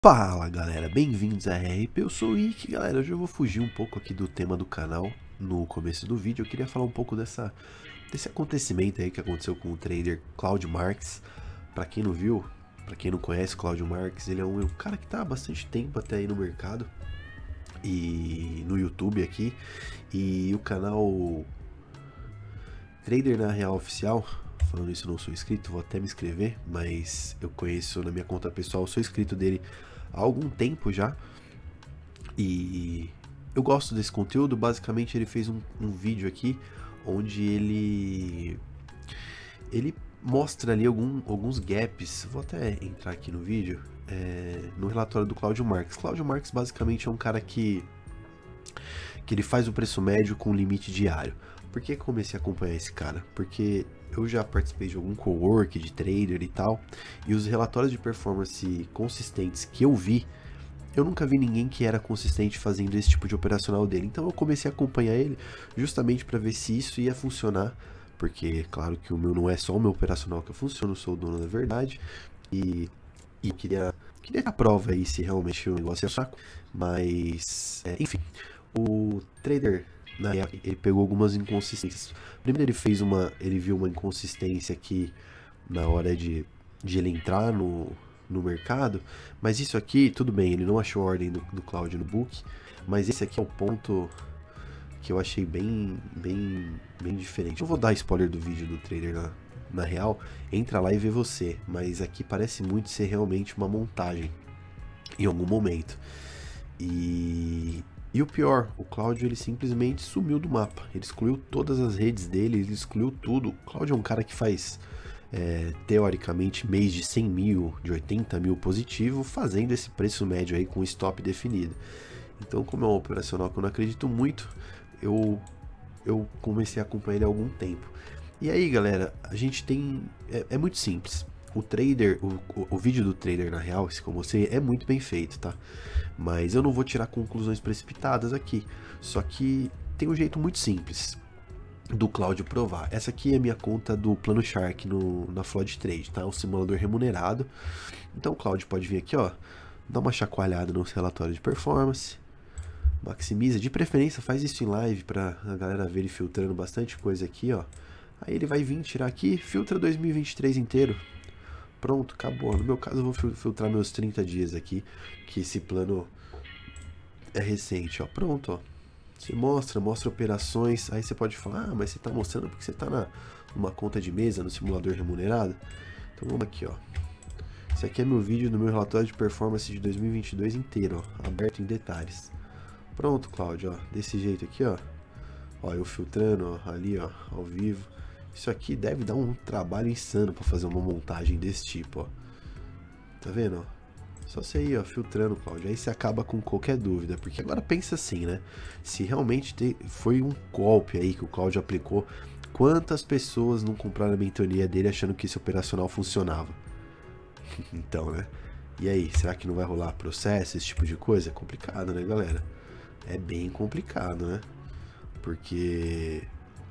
Fala galera, bem-vindos a RP, eu sou o Ick. Galera, hoje eu vou fugir um pouco aqui do tema do canal. No começo do vídeo eu queria falar um pouco desse acontecimento aí que aconteceu com o trader Claudio Marques. Pra quem não viu, pra quem não conhece o Claudio Marques, ele é um cara que tá há bastante tempo até aí no mercado e no YouTube aqui. E o canal Trader na Real Oficial, falando isso, eu não sou inscrito, vou até me inscrever, mas eu conheço na minha conta pessoal, sou inscrito dele há algum tempo já, e eu gosto desse conteúdo. Basicamente ele fez um vídeo aqui, onde ele mostra ali alguns gaps. Vou até entrar aqui no vídeo, no relatório do Claudio Marques. Claudio Marques basicamente é um cara que ele faz o preço médio com limite diário. Por que comecei a acompanhar esse cara? Porque eu já participei de algum cowork, de trader e tal, e os relatórios de performance consistentes que eu vi, eu nunca vi ninguém que era consistente fazendo esse tipo de operacional dele. Então eu comecei a acompanhar ele justamente para ver se isso ia funcionar, porque claro que o meu não é só o meu operacional que funciona, eu sou o dono da verdade, e queria a prova aí se realmente o negócio é fraco, mas enfim, o trader na real, ele pegou algumas inconsistências. Primeiro ele viu uma inconsistência aqui na hora de ele entrar no mercado, mas isso aqui, tudo bem, ele não achou a ordem do Claudio no book, mas esse aqui é o ponto que eu achei bem diferente. Eu vou dar spoiler do vídeo do trader na real, entra lá e vê você, mas aqui parece muito ser realmente uma montagem em algum momento. E o pior, o Claudio ele simplesmente sumiu do mapa, ele excluiu todas as redes dele, ele excluiu tudo. O Claudio é um cara que faz, teoricamente, mês de 100 mil, de 80 mil positivo, fazendo esse preço médio aí com stop definido. Então, como é um operacional que eu não acredito muito, eu comecei a acompanhar ele há algum tempo. E aí galera, a gente tem, é muito simples. O trader, o vídeo do trader na real, esse como você, é muito bem feito, tá? Mas eu não vou tirar conclusões precipitadas aqui. Só que tem um jeito muito simples do Claudio provar. Essa aqui é a minha conta do Plano Shark na Flood Trade, tá? Um simulador remunerado. Então o Claudio pode vir aqui, ó, dar uma chacoalhada no relatório de performance, maximiza, de preferência faz isso em live pra a galera ver ele filtrando bastante coisa aqui, ó. Aí ele vai vir tirar aqui, filtra 2023 inteiro. Pronto, acabou. No meu caso eu vou filtrar meus 30 dias aqui, que esse plano é recente, ó. Pronto, ó. Você mostra operações, aí você pode falar, ah, mas você tá mostrando porque você tá numa conta de mesa, no simulador remunerado. Então vamos aqui, ó. Esse aqui é meu vídeo do meu relatório de performance de 2022 inteiro, ó, aberto em detalhes. Pronto, Claudio, ó, desse jeito aqui, ó. Ó, eu filtrando, ó, ali, ó, ao vivo. Isso aqui deve dar um trabalho insano para fazer uma montagem desse tipo, ó. Tá vendo, ó? Só você ir, ó, filtrando, Claudio. Aí você acaba com qualquer dúvida. Porque agora pensa assim, né? Se realmente foi um golpe aí que o Claudio aplicou, quantas pessoas não compraram a mentoria dele achando que esse operacional funcionava? Então, né? E aí, será que não vai rolar processo, esse tipo de coisa? É complicado, né, galera? É bem complicado, né? Porque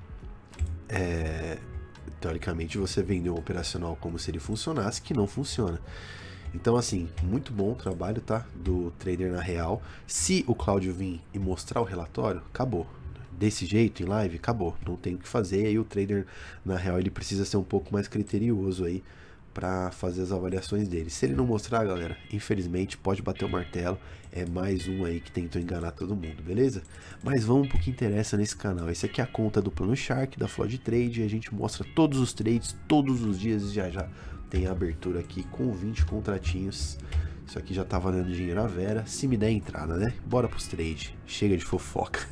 teoricamente você vendeu um operacional como se ele funcionasse, que não funciona. Então assim, muito bom o trabalho, tá, do trader na real. Se o Claudio vir e mostrar o relatório, acabou. Desse jeito, em live, acabou, não tem o que fazer. Aí o trader na real ele precisa ser um pouco mais criterioso aí para fazer as avaliações dele. Se ele não mostrar, galera, infelizmente pode bater o martelo, é mais um aí que tentou enganar todo mundo, beleza? Mas vamos pro que interessa nesse canal. Esse aqui é a conta do Plano Shark, da Flood Trade, e a gente mostra todos os trades, todos os dias, e já tem a abertura aqui com 20 contratinhos. Isso aqui já tá valendo dinheiro à vera, se me der entrada, né? Bora pros trades, chega de fofoca.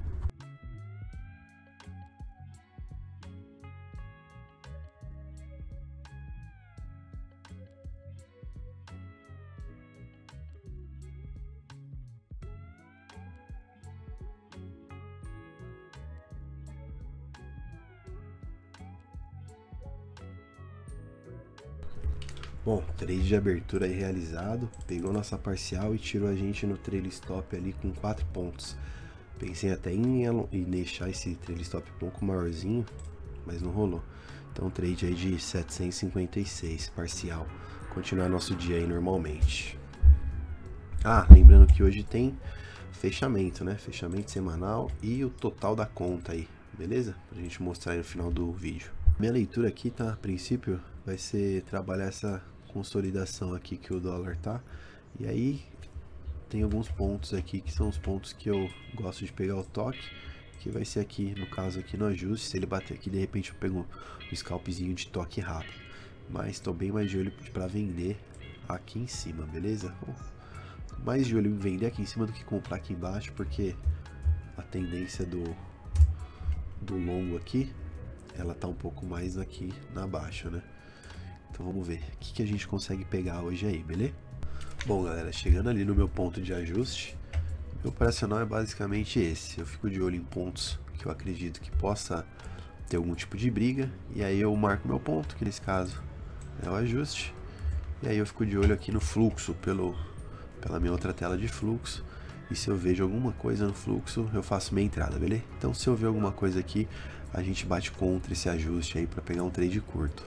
Bom, trade de abertura aí realizado, pegou nossa parcial e tirou a gente no trail stop ali com 4 pontos. Pensei até em deixar esse trail stop um pouco maiorzinho, mas não rolou. Então trade aí de 756 parcial, continuar nosso dia aí normalmente. Ah, lembrando que hoje tem fechamento, né? Fechamento semanal e o total da conta aí, beleza? Pra gente mostrar aí no final do vídeo. Minha leitura aqui, tá? A princípio vai ser trabalhar essa consolidação aqui que o dólar tá. E aí tem alguns pontos aqui que são os pontos que eu gosto de pegar o toque, que vai ser aqui, no caso aqui no ajuste. Se ele bater aqui, de repente eu pego um scalpzinho de toque rápido. Mas estou bem mais de olho para vender aqui em cima, beleza? Bom, mais de olho em vender aqui em cima do que comprar aqui embaixo, porque a tendência do longo aqui, ela tá um pouco mais aqui na baixa, né? Então vamos ver o que a gente consegue pegar hoje aí, beleza? Bom, galera, chegando ali no meu ponto de ajuste, meu operacional é basicamente esse. Eu fico de olho em pontos que eu acredito que possa ter algum tipo de briga, e aí eu marco meu ponto, que nesse caso é o ajuste, e aí eu fico de olho aqui no fluxo, pela minha outra tela de fluxo, e se eu vejo alguma coisa no fluxo, eu faço minha entrada, beleza? Então se eu ver alguma coisa aqui, a gente bate contra esse ajuste aí para pegar um trade curto.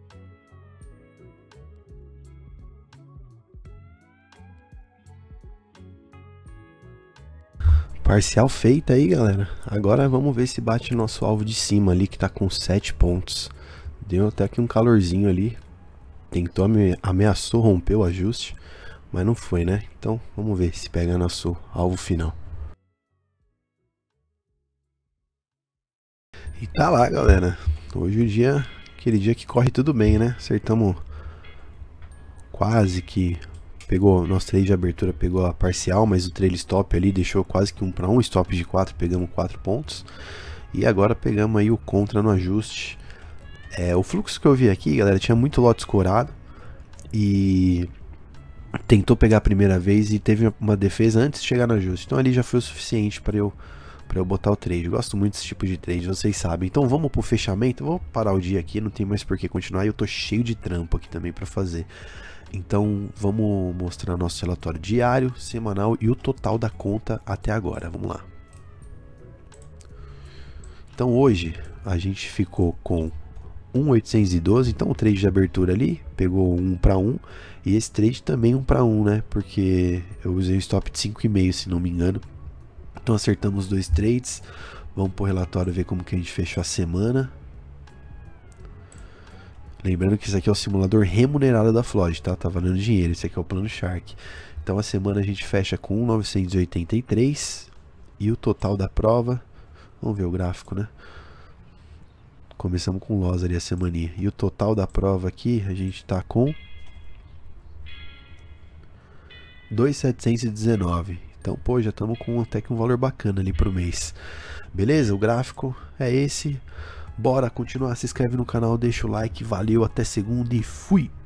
Parcial feita aí, galera. Agora vamos ver se bate o nosso alvo de cima ali, que tá com 7 pontos. Deu até que um calorzinho ali. Tentou, ameaçou romper o ajuste, mas não foi, né? Então vamos ver se pega nosso alvo final. E tá lá, galera. Hoje o dia, aquele dia que corre tudo bem, né? Acertamos quase que... Pegou, nosso trade de abertura pegou a parcial, mas o trailing stop ali deixou quase que 1 para 1, stop de 4, pegamos 4 pontos. E agora pegamos aí o contra no ajuste. O fluxo que eu vi aqui, galera, tinha muito lote escorado e tentou pegar a primeira vez e teve uma defesa antes de chegar no ajuste. Então ali já foi o suficiente para eu botar o trade. Eu gosto muito desse tipo de trade, vocês sabem. Então vamos pro fechamento. Vou parar o dia aqui, não tem mais por que continuar. E eu tô cheio de trampo aqui também para fazer. Então vamos mostrar nosso relatório diário, semanal e o total da conta até agora. Vamos lá. Então hoje a gente ficou com 1.812, então o trade de abertura ali pegou 1 para 1 e esse trade também 1 para 1, né? Porque eu usei o stop de 5,5, se não me engano. Então acertamos 2 trades. Vamos pro relatório ver como que a gente fechou a semana. Lembrando que isso aqui é o simulador remunerado da Flood, tá? Tá valendo dinheiro, esse aqui é o plano Shark. Então a semana a gente fecha com 1.983 e o total da prova, vamos ver o gráfico, né? Começamos com loss ali a semaninha. E o total da prova aqui, a gente tá com 2.719. Então, pô, já estamos com até que um valor bacana ali pro mês. Beleza? O gráfico é esse. Bora continuar, se inscreve no canal, deixa o like, valeu, até segunda e fui!